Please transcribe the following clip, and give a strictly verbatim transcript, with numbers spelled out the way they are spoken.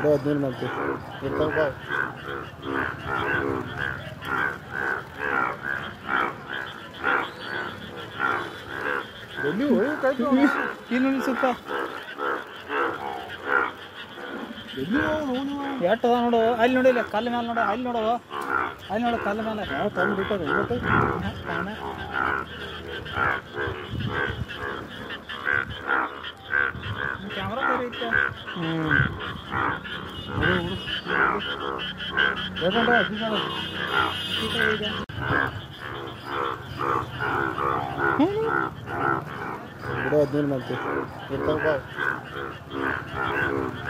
ಬಿಡು ಹದಿನೈದು ಮಂತಿ ಇರ್ತಾವ ಬಾ ಎಲ್ಲಿ ಹೋಯ್ತಾಯ್ತು ಇನ್ನೊಂದು ಸುತ್ತ ಎಟ್ಟದ ನೋಡು ಅಲ್ಲಿ ನೋಡಿಲ್ಲ ಕಲ್ಲ ಮೇಲೆ ನೋಡು ಅಲ್ಲಿ ನೋಡು ಅಲ್ಲಿ ನೋಡು ಕಲ್ಲ ಮೇಲೆ ಯಾವ ತಂದು ಬಿಟ್ಟಾರೆ ಇವತ್ತು ಕ್ಯಾಮ್ರಾ ಬೇರೆ ಇತ್ತು ಹ್ಞೂ ಯಾಕಂದ್ರೆ ಬಿಡು ಹದಿನೈದು ಮಂತಿ ಇರ್ತಾವ ಬಾ